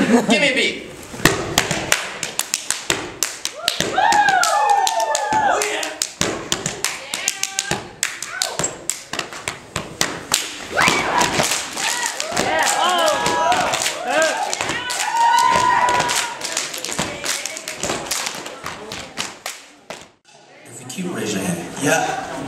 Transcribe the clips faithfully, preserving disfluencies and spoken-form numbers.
Give me a beat. Oh yeah. If you're cute, raise your hand. Yeah.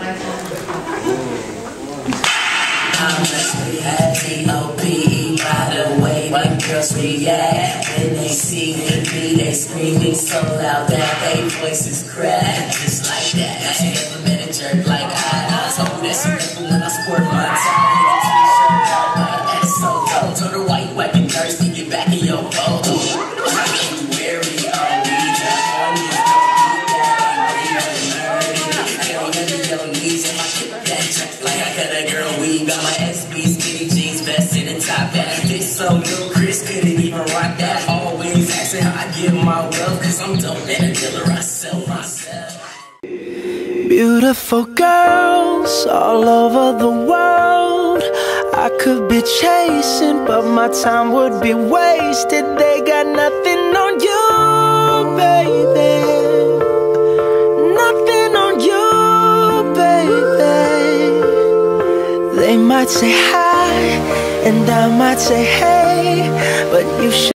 I'm F U P A C by the way my girls react when they see me, they screaming so loud that they voices crack just like that. I never met a jerk like I was hoping that she never when I squirt my tongue in a t-shirt out like that's so dope. Told her why you acting thirsty, get back in your boat. You wary, are we just on you? Like I got a girl weave, got my S B skinny jeans, vest in the top hat. Fit so new, Chris couldn't even rock that. Always asking how I get my wealth, cause I'm dope and a dealer, I sell myself. Beautiful girls all over the world I could be chasing, but my time would be wasted. They got nothing on you, baby. Nothing on you, baby. They might say hi, and I might say hey, but you should